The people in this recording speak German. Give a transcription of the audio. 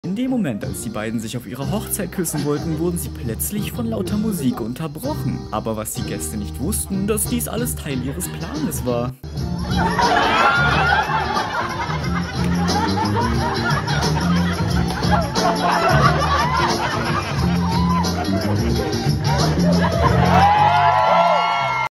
In dem Moment, als die beiden sich auf ihrer Hochzeit küssen wollten, wurden sie plötzlich von lauter Musik unterbrochen. Aber was die Gäste nicht wussten, dass dies alles Teil ihres Planes war.